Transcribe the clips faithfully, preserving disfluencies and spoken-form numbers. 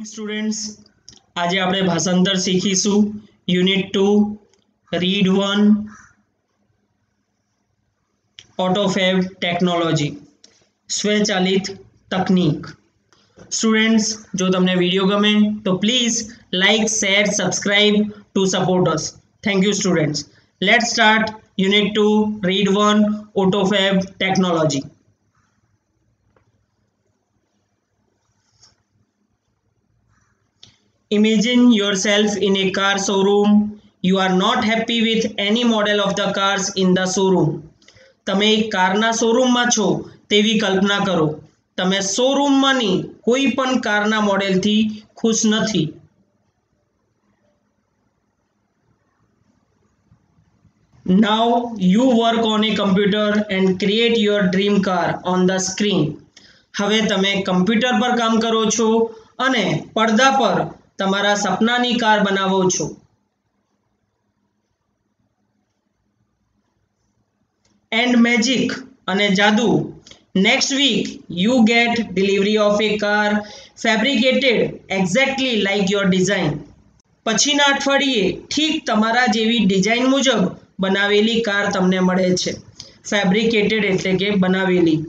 Students, आज આપણે ભાષાંતર શીખીશું unit two read one autofab technology स्वचालित तकनीक। स्टूडेंट्स, जो तमने वीडियो गमे तो please like share subscribe to support us. Thank you students. Let's start unit two read one autofab technology. Imagine yourself in a car showroom. You are not happy with any model of the cars in the showroom. તમે એક કારના શોરૂમમાં છો તેવી કલ્પના કરો. તમે શોરૂમમાંની કોઈ પણ કારના મોડેલથી ખુશ નથી. Now you work on a computer and create your dream car on the screen. હવે તમે કમ્પ્યુટર પર કામ કરો છો અને પડદા પર તમારા સપનાની કાર બનાવો છો. એન્ડ મેજિક અને જાદુ, next week you get delivery of a car fabricated exactly like your design. પછીના અઠવાડિયે ઠીક તમારા જેવી ડિઝાઇન મુજબ બનાવેલી કાર તમને મળે છે. ફેબ્રિકેટેડ એટલે કે બનાવેલી.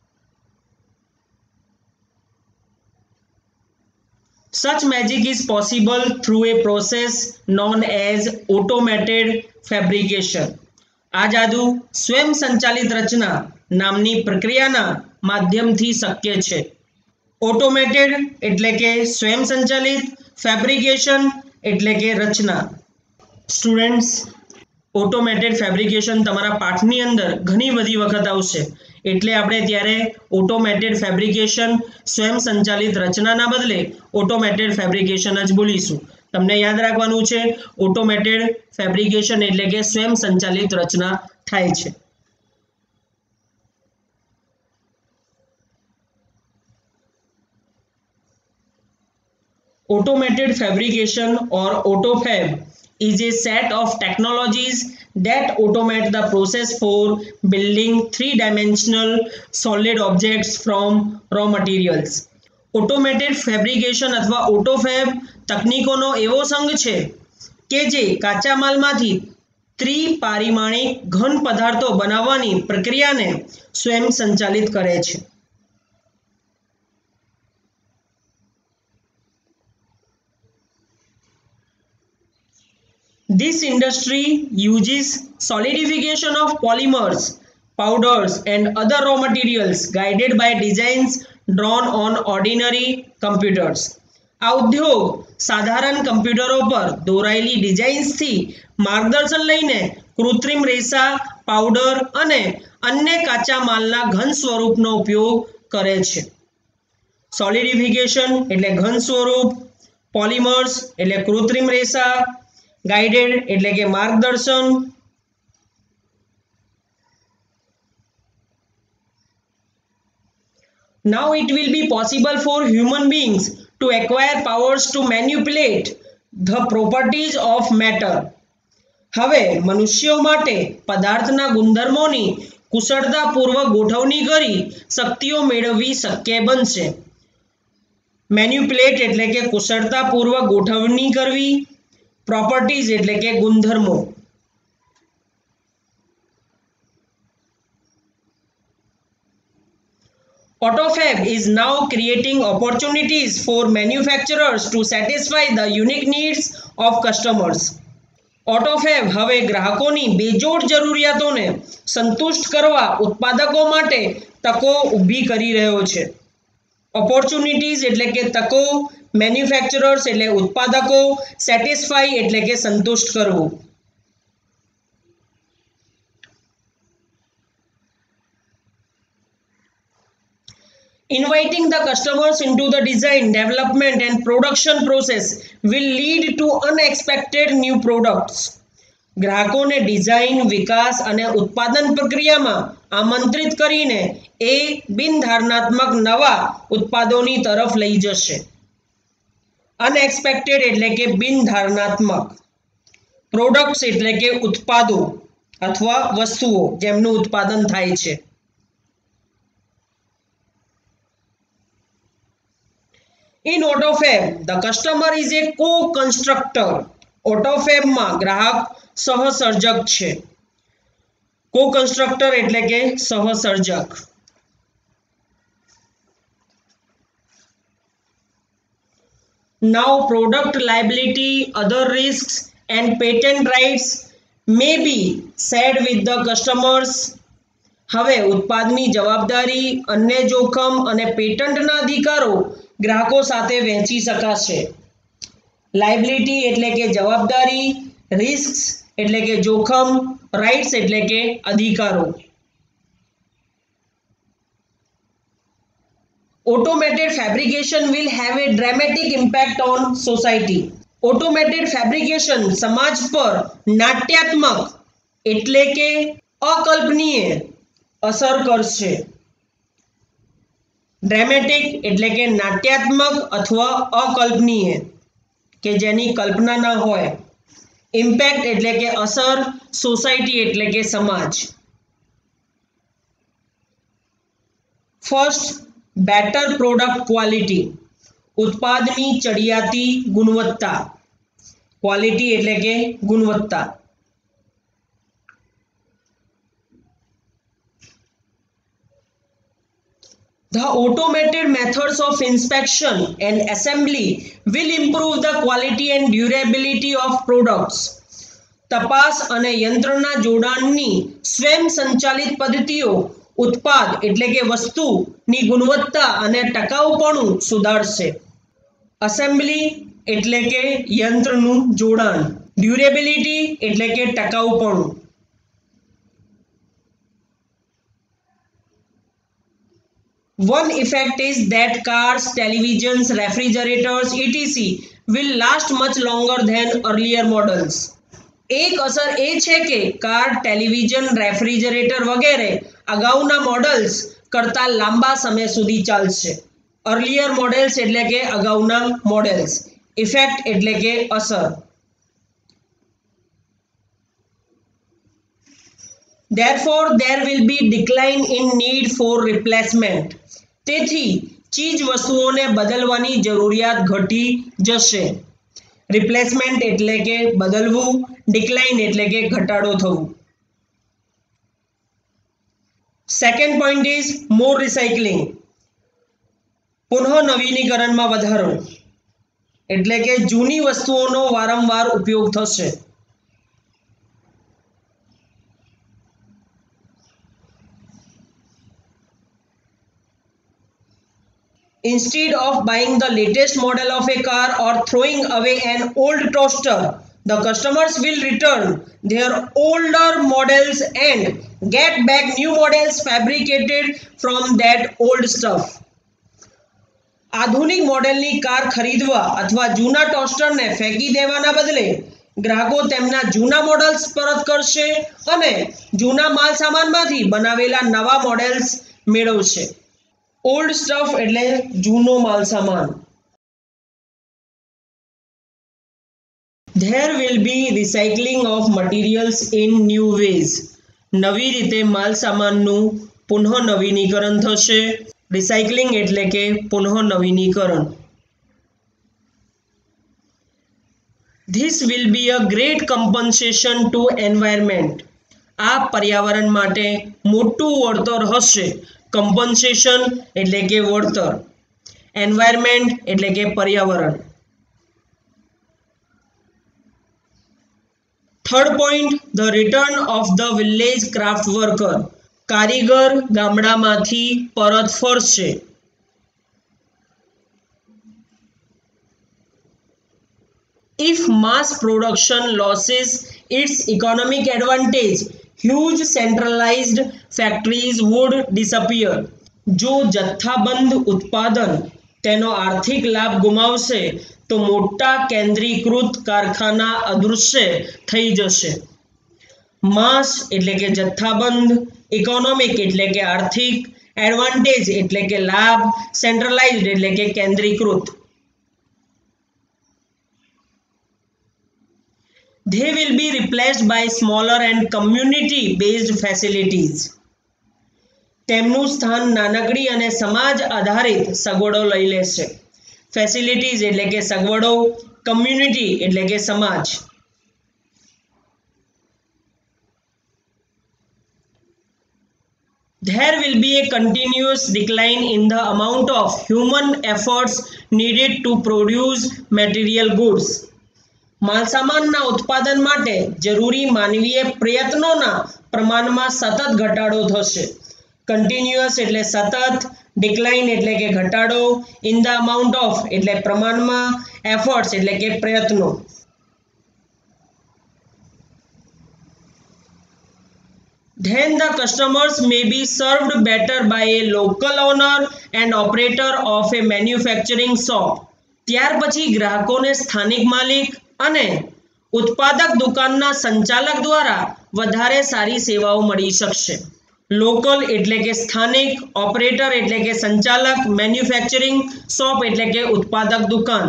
Such magic is possible through a process known as automated fabrication. આ જાદુ સ્વયં સંચાલિત રચના નામની પ્રક્રિયાના માધ્યમથી શક્ય છે. ઓટોમેટેડ એટલે કે સ્વયં સંચાલિત, ફેબ્રિકેશન એટલે કે રચના. સ્ટુડન્ટ્સ, ઓટોમેટેડ ફેબ્રિકેશન તમારા પાઠની અંદર ઘણી બધી વખત આવશે, એટલે આપણે ત્યારે ઓટોમેટેડ ફેબ્રિકેશન સ્વયં સંચાલિત રચનાના બદલે ઓટોમેટેડ ફેબ્રિકેશન જ બોલીશું. તમને યાદ રાખવાનું છે, ઓટોમેટેડ ફેબ્રિકેશન એટલે કે સ્વયં સંચાલિત રચના થાય છે. Automated fabrication or AutoFab is a set of technologies that automate the process for building three-dimensional solid objects from raw materials. Automated fabrication અથવા AutoFab તકનીકોનો એવો સંઘ છે કે જે કાચા માલમાંથી ત્રિપારિમાણિક ઘન પદાર્થો બનાવવાની પ્રક્રિયાને સ્વયં સંચાલિત કરે છે. This industry uses solidification of polymers, powders and other raw materials guided by designs drawn on ordinary computers. આ ઉદ્યોગ સાધારણ કમ્પ્યુટરો પર દોરાયેલી ડિઝાઇન્સથી માર્ગદર્શન લઈને કૃત્રિમ રેસા, પાવડર અને અન્ય કાચા માલના ઘન સ્વરૂપનો ઉપયોગ કરે છે. સોલિડિફિકેશન એટલે ઘન સ્વરૂપ, પોલિમર્સ એટલે કૃત્રિમ રેસા, ગાઇડેડ એટલે કે માર્ગદર્શન, now it will be possible for human beings to acquire powers to manipulate the properties of matter. હવે મનુષ્યો માટે પદાર્થના ગુણધર્મોની કુશળતાપૂર્વક ગોઠવણી કરી શક્તિઓ મેળવવી શક્ય બનશે. મેન્યુપ્યુલેટ એટલે કે કુશળતાપૂર્વક ગોઠવણી કરવી, પ્રોપર્ટીઝ એટલે કે ગુણધર્મો. AutoFab is now creating opportunities for manufacturers to satisfy the unique needs of customers. AutoFab હવે ગ્રાહકોની બેજોડ જરૂરિયાતોને સંતુષ્ટ કરવા ઉત્પાદકો માટે તકો ઊભી કરી રહ્યો છે. ઓપોર્ચ્યુનિટીઝ એટલે કે તકો, મેન્યુફેક્ચરર્સ એટલે ઉત્પાદકો, સેટિસ્ફાઈ એટલે કે સંતુષ્ટ કરવું. Inviting the customers into the design, development and production process will lead to unexpected new products. ગ્રાહકોને ડિઝાઇન, વિકાસ અને ઉત્પાદન પ્રક્રિયામાં આમંત્રિત કરીને એ બિનધારણાત્મક નવા ઉત્પાદોની તરફ લઈ જશે. અનએક્સપેક્ટેડ એટલે કે બિનધારણાત્મક, પ્રોડક્ટ્સ એટલે કે ઉત્પાદો અથવા વસ્તુઓ જેમનું ઉત્પાદન થાય છે. In AutoFab, the customer is a co-constructor. AutoFab માં ગ્રાહક સહસર્જક છે. Co-constructor એટલે કે સહસર્જક. Now, product liability, other risks, and patent rights may be shared with the customers. હવે ઉત્પાદની જવાબદારી, અન્ય જોખમ અને પેટન્ટના અધિકારો ગ્રાહકો સાથે વહેંચી શકાશે. લાયબિલિટી એટલે કે જવાબદારી, રિસ્ક્સ એટલે કે જોખમ, રાઇટ્સ એટલે કે અધિકારો. Automated fabrication will have a dramatic impact on society. Automated fabrication સમાજ પર નાટ્યાત્મક એટલે કે અકલ્પનીય અસર કરશે. ડ્રામેટિક એટલે કે નાટ્યાત્મક અથવા અકલ્પનીય કે જેની કલ્પના ન હોય. ઇમ્પેક્ટ એટલે કે અસર, સોસાયટી એટલે કે સમાજ. First, better product quality. ઉત્પાદની ચડિયાતી ગુણવત્તા. ક્વોલિટી એટલે કે ગુણવત્તા. The automated methods of inspection and assembly will improve the quality and durability of products. તપાસ અને યંત્રના જોડાણની સ્વયં સંચાલિત પદ્ધતિઓ ઉત્પાદ એટલે કે વસ્તુની ગુણવત્તા અને ટકાઉપણું સુધારશે. અસેમ્બલી એટલે કે યંત્રનું જોડાણ. ડ્યુરેબિલિટી એટલે કે ટકાઉપણું. One effect is that cars, televisions, refrigerators, et cetera will last much longer than earlier models. એક અસર એ છે કે કાર, ટેલિવિઝન, રેફ્રિજરેટર વગેરે અગાઉના મોડલ્સ કરતાં લાંબા સમય સુધી ચાલશે. અર્લિયર મોડેલ્સ એટલે કે અગાઉના મોડેલ્સ. ઇફેક્ટ એટલે કે અસર. Therefore, there will be decline in need for replacement. તેથી ચીજ વસ્તુઓને બદલવાની જરૂરિયાત ઘટી જશે. રિપ્લેસમેન્ટ એટલે કે બદલવું, ડિક્લાઇન એટલે કે ઘટાડો થવું. Second point is more recycling. પુનઃ નવીનીકરણમાં વધારો એટલે કે જૂની વસ્તુઓનો વારંવાર ઉપયોગ થશે. Instead of buying the latest model of a car or throwing away an old toaster, the customers will return their older models and get back new models fabricated from that old stuff. આધુનિક મોડેલની car ખરીદવા અથવા જૂના ટોસ્ટરને ફેંકી દેવાના બદલે ગ્રાહકો તેમના જૂના મોડલ્સ પરત કરશે અને જૂના માલ સામાનમાંથી બનાવેલા નવા મોડેલ્સ મેળવશે. ઓલ્ડ સ્ટફ એટલે જૂનો માલ સામાન. There will be recycling of materials in new ways. નવી રીતે માલ સામાનનું પુનઃ નવીનીકરણ થશે. રિસાયકલિંગ એટલે કે પુનઃ નવીનીકરણ. This will be a great compensation to environment. આ પર્યાવરણ માટે મોટું વળતર હશે. કમ્પન્સેશન એટલે કે વળતર. એન્વાયરમેન્ટ એટલે કે પર્યાવરણ. Third point, the return of the village craft worker. કારીગર ગામડામાંથી પરત ફરશે. If mass production loses its economic advantage, huge centralized factories would disappear. જો જથ્થાબંધ ઉત્પાદન તેનો આર્થિક લાભ ગુમાવશે તો મોટા કેન્દ્રીકૃત કારખાના અદૃશ્ય થઈ જશે. માસ એટલે કે જથ્થાબંધ, ઇકોનોમિક એટલે કે આર્થિક, એડવાન્ટેજ એટલે કે લાભ, સેન્ટ્રલાઇઝ્ડ એટલે કે કેન્દ્રીકૃત. They will be replaced by smaller and community-based facilities. તેમનું સ્થાન નાનકડી અને સમાજ આધારિત સગવડો લઈ લેશે. ફેસિલિટીઝ એટલે કે સગવડો, કમ્યુનિટી એટલે કે સમાજ. There will be a continuous decline in the amount of human efforts needed to produce material goods. માલસામાનના ઉત્પાદન માટે જરૂરી માનવીય પ્રયત્નોના પ્રમાણમાં સતત ઘટાડો થશે. કન્ટિન્યુઅસ એટલે સતત, ડિક્લાઇન એટલે કે ઘટાડો, ઇન ધ અમાઉન્ટ ઓફ એટલે પ્રમાણમાં, એફર્ટ્સ એટલે કે પ્રયત્નો. Then the customers may be served better by a local owner and operator of a manufacturing shop. ત્યાર પછી ગ્રાહકોને સ્થાનિક માલિક અને ઉત્પાદક દુકાનના સંચાલક દ્વારા વધારે સારી સેવાઓ મળી શકશે. લોકલ એટલે કે સ્થાનિક, ઓપરેટર એટલે કે સંચાલક, મેન્યુફેક્ચરિંગ શોપ એટલે કે ઉત્પાદક દુકાન.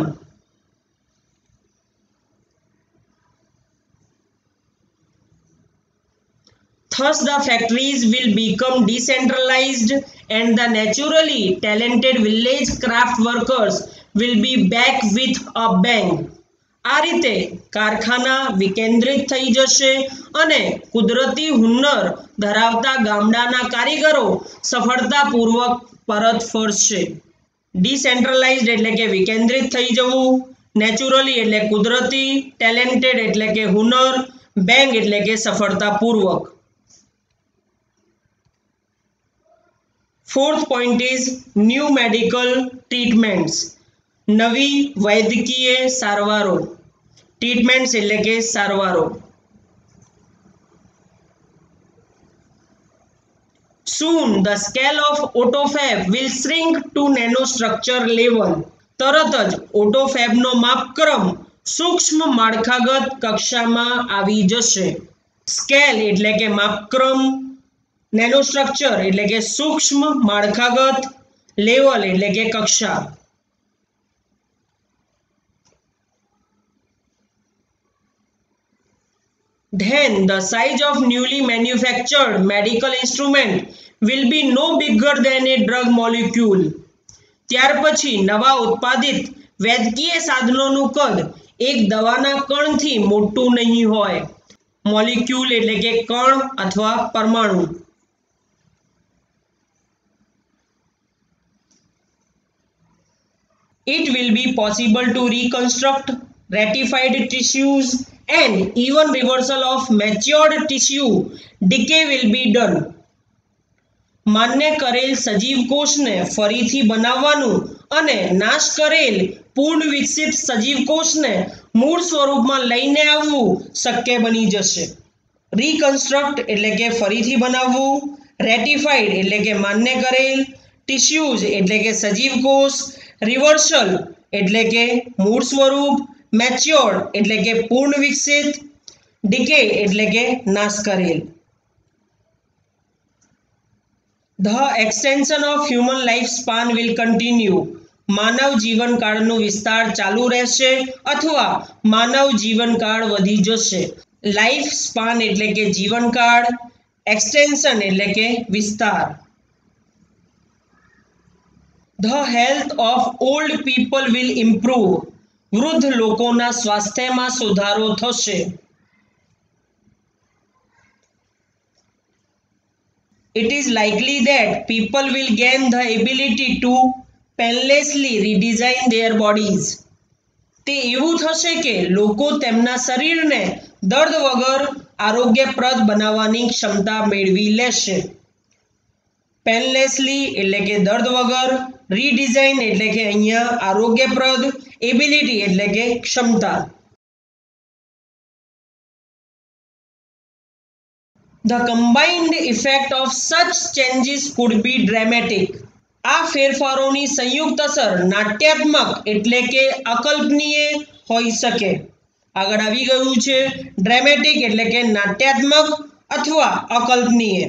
Thus, the factories will become decentralized and the naturally talented village craft workers will be back with a bang. આ રીતે કારખાના વિકેન્દ્રિત થઈ જશે અને કુદરતી હુન્નર ધરાવતા ગામડાના કારીગરો સફળતાપૂર્વક પરત ફરશે. ડિસેન્ટ્રલાઇઝડ એટલે કે વિકેન્દ્રિત થઈ જવું, નેચરલી એટલે કુદરતી, ટેલેન્ટેડ એટલે કે હુનર, બેંગ એટલે કે સફળતાપૂર્વક. Fourth point is new medical treatments. નવી વૈદ્યકીય સારવારો. ટ્રીટમેન્ટ્સ એટલે કે સારવારો. Soon the scale of autophagy will shrink to nanostructure level. તરત જ ઓટોફેબનો માપક્રમ સૂક્ષ્મ માળખાગત કક્ષામાં આવી જશે. સ્કેલ એટલે કે માપક્રમ, નેનોસ્ટ્રક્ચર એટલે કે સૂક્ષ્મ માળખાગત, લેવલ એટલે કે કક્ષા. Then the size of newly manufactured medical instrument will be no bigger than a drug molecule. ત્યાર પછી નવા ઉત્પાદિત વૈદ્યકીય સાધનોનું કદ એક દવાના કણથી મોટું નહીં હોય. મોલિક્યુલ એટલે કે કણ અથવા પરમાણુ. It will be possible to reconstruct ratified tissues and even reversal of matured tissue decay will be done. માન્ય કરેલ સજીવ કોષને ફરીથી બનાવવાનું અને નાશ કરેલ પૂર્ણ વિકસિત સજીવ કોષને મૂળ સ્વરૂપમાં લઈને આવવું શક્ય બની જશે. રીકન્સ્ટ્રક્ટ એટલે કે ફરીથી બનાવવું, રેટિફાઈડ એટલે કે માન્ય કરેલ, ટિશ્યુઝ એટલે કે સજીવ કોષ, રિવર્સલ એટલે કે મૂળ સ્વરૂપ, મેચ્યોર્ડ એટલે કે પૂર્ણ વિકસિત, ડિકે એટલે કે નાશ કરેલ. The extension of human lifespan will continue. માનવ જીવનકાળનો વિસ્તાર ચાલુ રહેશે અથવા માનવ જીવનકાળ વધી જશે. લાઈફ સ્પાન એટલે કે જીવનકાળ, એક્સટેન્શન એટલે કે વિસ્તાર. The health of old people will improve. વૃદ્ધ લોકોના સ્વાસ્થ્યમાં સુધારો થશે. It is likely that people will gain the ability to painlessly redesign their bodies. તે એવું થશે કે લોકો તેમના શરીરને દર્દ વગર આરોગ્યપ્રદ બનાવવાની ક્ષમતા મેળવી લેશે. પેનલેસલી એટલે કે દર્દ વગર, રીડિઝાઇન એટલે કે અહીંયા આરોગ્યપ્રદ, એબિલિટી એટલે કે ક્ષમતા. The combined effect of such changes could be dramatic. આ ફેરફારોની સંયુક્ત અસર નાટ્યાત્મક એટલે કે અકલ્પનીય હોઈ શકે. આગળ આવી ગયું છે ડ્રામેટિક એટલે કે નાટ્યાત્મક અથવા અકલ્પનીય.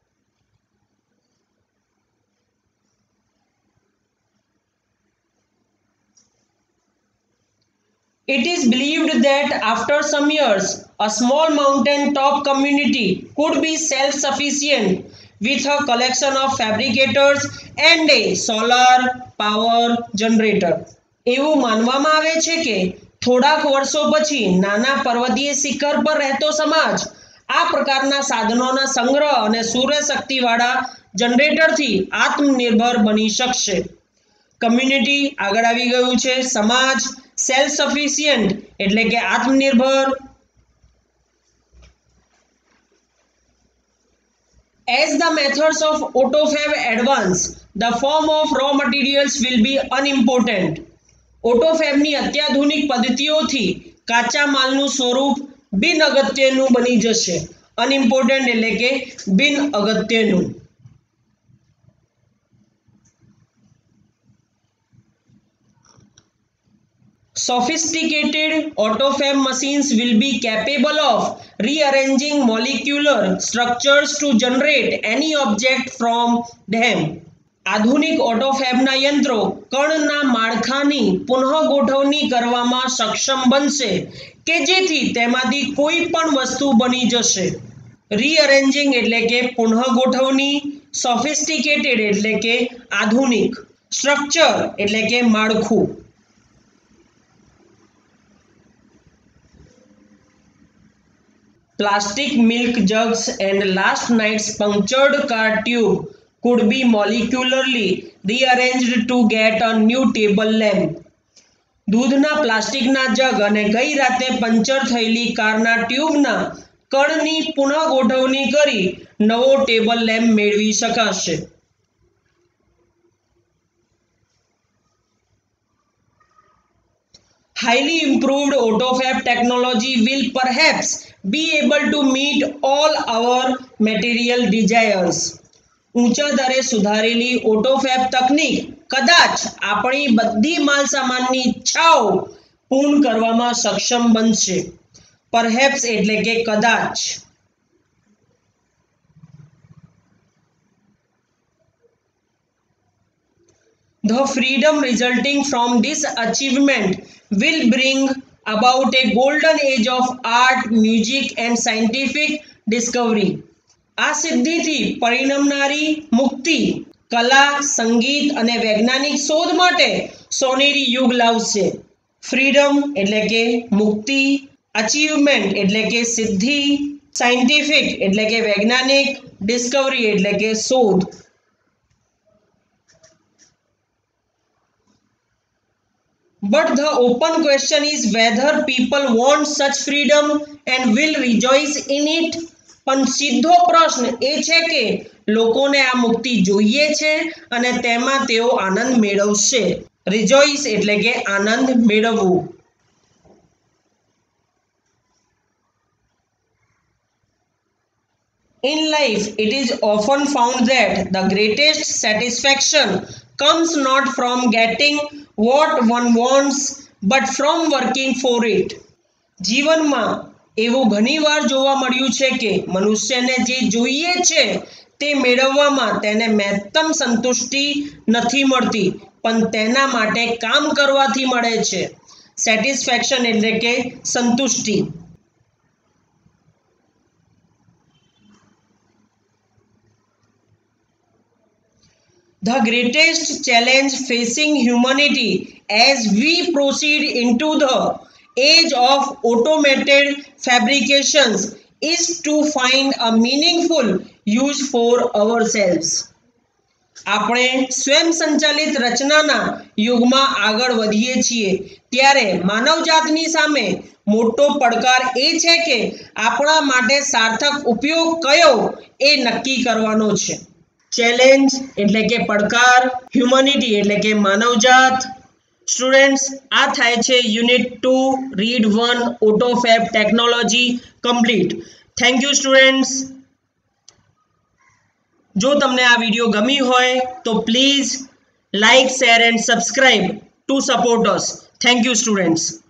It is believed that after some years, a small mountain top community could be self-sufficient with a collection of fabricators and a solar power generator. એવું માનવામાં આવે છે કે થોડાક વર્ષો પછી નાના પર્વતીય શિખર પર રહેતો સમાજ આ પ્રકારના સાધનોના સંગ્રહ અને સૂર્યશક્તિવાળા જનરેટરથી આત્મનિર્ભર બની શકશે. કમ્યુનિટી આગળ આવી ગયું છે. સમાજ સેલ્ફ સફિશિયન્ટ એટલે કે આત્મનિર્ભર. As the methods of AutoFab advance, the form of raw materials will be unimportant. AutoFabની અત્યાધુનિક પદ્ધતિઓથી કાચા માલનું સ્વરૂપ બિન અગત્યનું બની જશે. અનઇમ્પોર્ટન્ટ એટલે કે બિન અગત્યનું. Sophisticated AutoFab machines will be capable of rearranging molecular structures to generate any object from them. આધુનિક ઓટોફેબના યંત્રો કણના માળખાની પુનઃગોઠવણી કરવામાં સક્ષમ બનશે કે જેથી તેમાંથી કોઈ પણ વસ્તુ બની જશે. રીઅરેન્જિંગ એટલે કે પુનઃગોઠવણી, સોફિસ્ટિકેટેડ એટલે કે આધુનિક, સ્ટ્રક્ચર એટલે કે માળખું. Plastic milk jugs and last night's punctured car tube could be molecularly rearranged to get a new table lamp. દૂધના પ્લાસ્ટિકના જગ અને ગઈ રાતે પંચર થયેલી કારના ટ્યુબના કણની પુનઃગોઠવણી કરી નવો ટેબલ લેમ્પ મેળવી શકાશે. Highly improved AutoFab technology will perhaps be able to meet all our material desires. ઊંચા દરે સુધારેલી ઓટોફેબ તકનીક કદાચ આપણી બધી માલ સામાનની ઈચ્છાઓ પૂર્ણ કરવામાં સક્ષમ બનશે. પરહેપ્સ એટલે કે કદાચ. The freedom resulting from this achievement will bring about a golden age of art, music and scientific discovery. આ સિદ્ધિથી પરિણમનારી મુક્તિ કલા, સંગીત અને વૈજ્ઞાનિક શોધ માટે સોનેરી યુગ લાવશે. ફ્રીડમ એટલે કે મુક્તિ, અચીવમેન્ટ એટલે કે સિદ્ધિ, સાયન્ટિફિક એટલે કે વૈજ્ઞાનિક, ડિસ્કવરી એટલે કે શોધ. But the open question is whether people want such freedom and will rejoice in it. પણ સીધો પ્રશ્ન એ છે કે લોકોને આ મુક્તિ જોઈએ છે અને તેમાં તેઓ આનંદ મેળવશે. રિજોઇસ એટલે કે આનંદ મેળવવું. In life, it is often found that the greatest satisfaction comes not from getting what one wants but from working for it. જીવનમાં એવું ઘણીવાર જોવા મળ્યું છે કે મનુષ્યને જે જોઈએ છે તે મેળવવામાં તેને મહત્તમ સંતુષ્ટિ નથી મળતી પણ તેના માટે કામ કરવાથી મળે છે. સેટિસ્ફેક્શન એટલે કે સંતુષ્ટિ. The greatest challenge facing humanity as we proceed into the age of automated fabrications is to find a meaningful use for ourselves. આપણે સ્વયં સંચાલિત રચનાના યુગમાં આગળ વધીએ છીએ ત્યારે માનવજાતની સામે મોટો પડકાર એ છે કે આપણા માટે સાર્થક ઉપયોગ કયો એ નક્કી કરવાનો છે. ચેલેન્જ એટલે કે પડકાર, હ્યુમનિટી એટલે કે માનવજાત. સ્ટુડન્ટ્સ, આ થાય છે unit two read one autofab technology complete. Thank you students. જો તમને આ વિડીયો ગમી હોય તો please like, share and subscribe to support us. Thank you students.